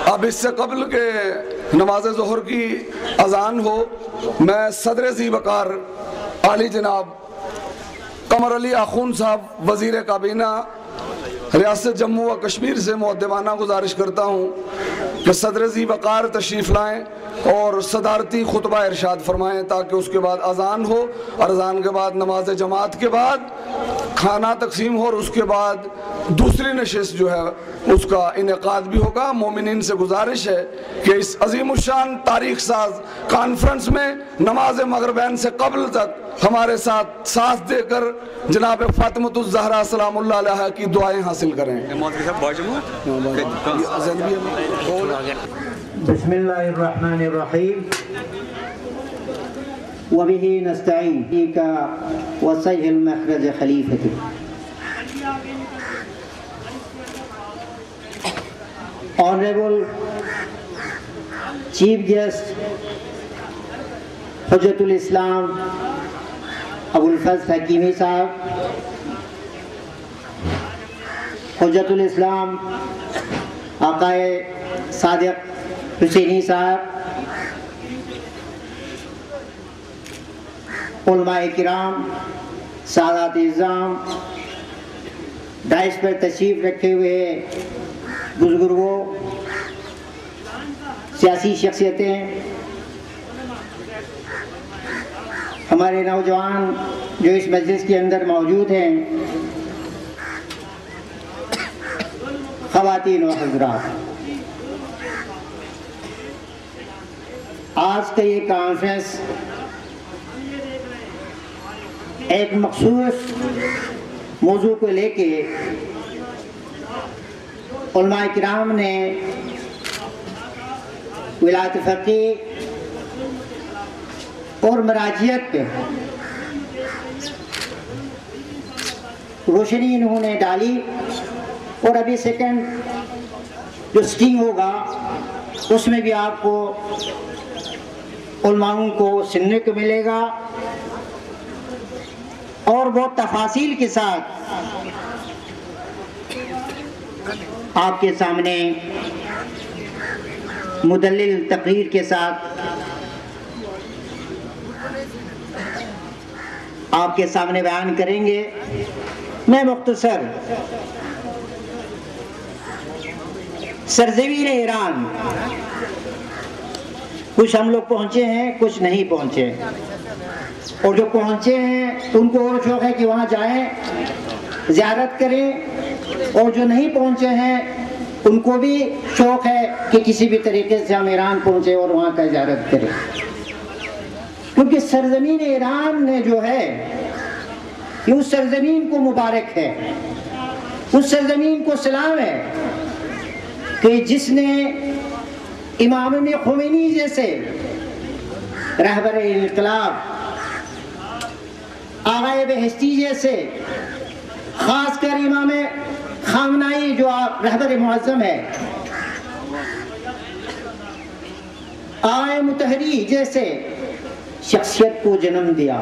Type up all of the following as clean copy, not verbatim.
اب اس سے قبل کہ نماز ظہر کی اذان ہو، میں صدر ذی وقار عالی جناب قمر علی آخون صاحب وزیر کابینہ ریاست جموں و کشمیر سے مؤدبانہ گزارش کرتا ہوں کہ صدر ذی وقار تشریف لائیں اور صدارتی خطبہ ارشاد فرمائیں، تاکہ اس کے بعد اذان ہو اور اذان کے بعد نماز جماعت کے بعد کھانا تقسیم ہو، اور اس کے بعد دوسری نشست جو ہے اس کا انعقاد بھی ہوگا۔ مومنین سے گزارش ہے کہ اس عظیم الشان تاریخ ساز کانفرنس میں نماز مغربین سے قبل تک ہمارے ساتھ دے کر جناب فاطمۃ الزہرا سلام اللہ علیہا کی دعائیں حاصل کریں۔ بسم اللہ الرحمن الرحیم وبہ نستعین فیک وسهل مخرج خلیفتک۔ آنریبل چیف گیسٹ حجت الاسلام ابو الفضل حکیمی صاحب، حجت الاسلام آقائے صادق حسینی صاحب، علماء کرام، سادات اعظام، ڈائس پر تشریف رکھے ہوئے بزرگوں، سیاسی شخصیتیں، ہمارے نوجوان جو اس مجلس کے اندر موجود ہیں، خواتین و حضرات، آج کا یہ کانفرنس ایک مخصوص موضوع کو لے کے علماء کرام نے ولایت فقیہ اور مراجعت پہ روشنی انہوں نے ڈالی، اور ابھی سیکنڈ جو سٹنگ ہوگا اس میں بھی آپ کو علماء کو سننے کو ملے گا، اور بہت تفاصیل کے ساتھ آپ کے سامنے مدلل تقریر کے ساتھ آپ کے سامنے بیان کریں گے۔ میں مختصر سرزمین ایران، کچھ ہم لوگ پہنچے ہیں، کچھ نہیں پہنچے، اور جو پہنچے ہیں ان کو اور شوق ہے کہ وہاں جائیں، زیارت کریں، اور جو نہیں پہنچے ہیں ان کو بھی شوق ہے کہ کسی بھی طریقے سے ہم ایران پہنچے اور وہاں کا زیارت کریں، کیونکہ سرزمین ایران نے جو ہے کہ اس سرزمین کو مبارک ہے، اس سرزمین کو سلام ہے کہ جس نے امام خمینی جیسے رہبر انقلاب، آغائے بہشتی جیسے، خاص کر امام خامنائی جو رہبر معظم ہے، آغائے متحری جیسے شخصیت کو جنم دیا،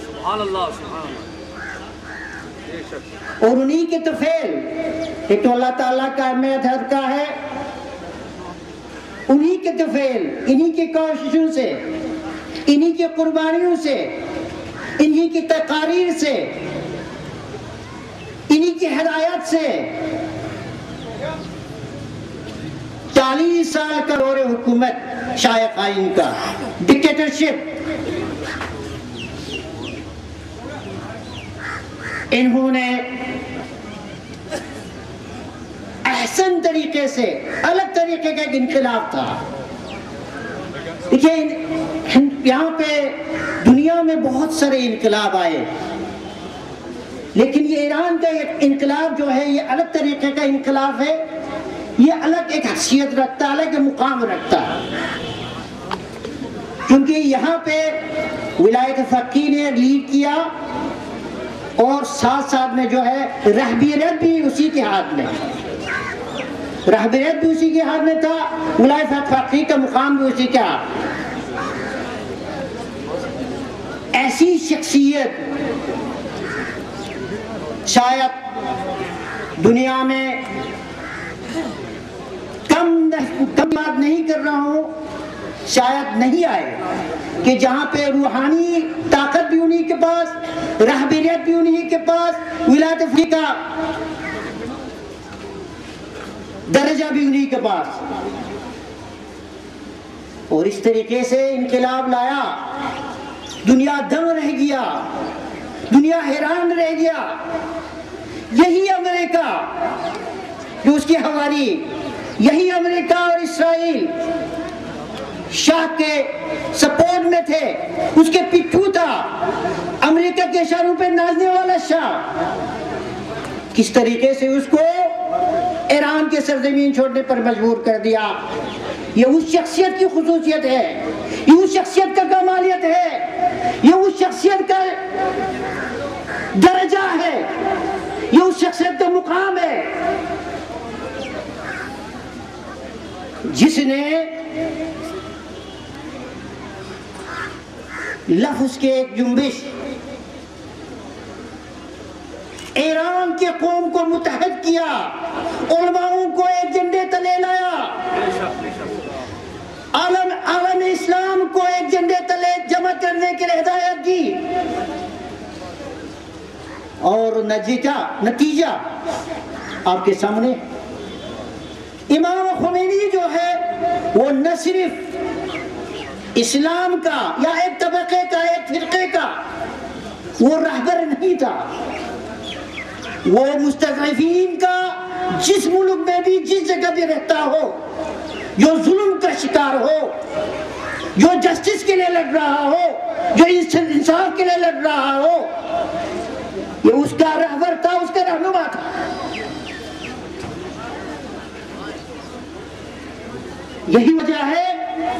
اور انہی کے طفیل ایک تو اللہ تعالیٰ کا میدھر کا ہے، انہی کے طفیل، انہی کے کوششوں سے، انہی کے قربانیوں سے، انہی کی تقاریر سے، انہی کی ہدایت سے 40 سال کا دور حکومت شاہ قائم کا ڈکٹیٹرشپ، انہوں نے احسن طریقے سے، الگ طریقے کا ایک انقلاب تھا۔ دیکھیں یہاں پہ دنیا میں بہت سارے انقلاب آئے، لیکن یہ ایران کا ایک انقلاب جو ہے یہ الگ طریقے کا انقلاب ہے، یہ الگ ایک حیثیت رکھتا ہے، الگ مقام رکھتا ہے، کیونکہ یہاں پہ ولایت فقیہ نے لیڈ کیا، اور ساتھ ساتھ میں جو ہے رہبریت بھی اسی کے ہاتھ میں، رہبریت بھی اسی کے ہاتھ میں تھا، ولایت فقیہ کا مقام بھی اسی کے ہاتھ۔ ایسی شخصیت شاید دنیا میں کم کر رہا ہوں شاید نہیں آئے کہ جہاں پہ روحانی طاقت بھی انہی کے پاس، رہبریت بھی انہی کے پاس، ولایت فقیہ کا درجہ بھی انہی کے پاس، اور اس طریقے سے انقلاب لایا، دنیا دنگ رہ گیا، دنیا حیران رہ گیا۔ یہی امریکہ جو اس کی حواری، یہی امریکہ اور اسرائیل شاہ کے سپورٹ میں تھے، اس کے پچھو تھا، امریکہ کے اشاروں پہ نازنے والا شاہ، کس طریقے سے اس کو ایران کے سرزمین چھوڑنے پر مجبور کر دیا۔ یہ اس شخصیت کی خصوصیت ہے، یہ اس شخصیت کا کمالیت ہے، یہ اس شخصیت کا درجہ ہے، یہ اس شخصیت کا مقام ہے جس نے لفظ کے ایک جنبش ایران کے قوم کو متحد کیا، علماؤں کو ایک جھنڈے تلے لایا، عالم اسلام کو ایک جھنڈے تلے جمع کرنے کے لیے ہدایت کی، اور نتیجہ آپ کے سامنے۔ امام خمینی جو ہے وہ نہ صرف اسلام کا یا ایک طبقے کا، ایک فرقے کا وہ رہبر نہیں تھا، وہ مستضعفین کا جس ملک میں بھی، جس جگہ بھی رہتا ہو، جو ظلم کا شکار ہو، جو جسٹس کے لیے لڑ رہا ہو، جو انصاف کے لیے لڑ رہا ہو، یہ اس کا رہبر تھا، اس کا رہنما تھا۔ یہی وجہ ہے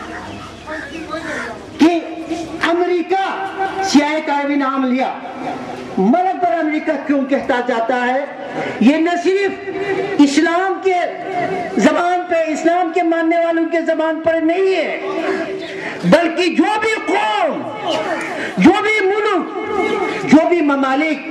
کہ امریکہ سیاہ کا بھی نام لیا۔ ملک پر امریکہ کیوں کہتا جاتا ہے؟ یہ نہ صرف اسلام کے زبان پہ، اسلام کے ماننے والوں کے زبان پر نہیں ہے، بلکہ جو بھی قوم، جو بھی ملک، جو بھی ممالک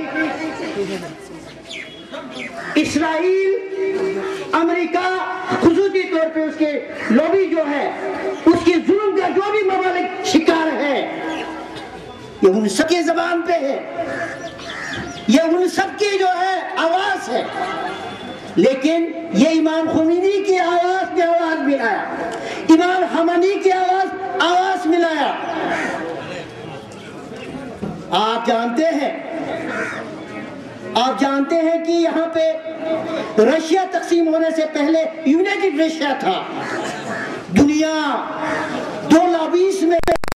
اسرائیل، امریکہ، خصوصی طور پہ اس کے لوبی جو ہے، اس کی ظلم کا جو بھی ممالک شکار ہے، یہ ان سب کے زبان پہ ہے، یہ ان سب کی جو ہے آواز ہے، لیکن یہ امام خمینی کی آواز پہ آواز ملایا، امام خمینی کی آواز ملایا۔ آپ جانتے ہیں کہ یہاں پہ رشیا تقسیم ہونے سے پہلے یونائٹڈ رشیا تھا، دنیا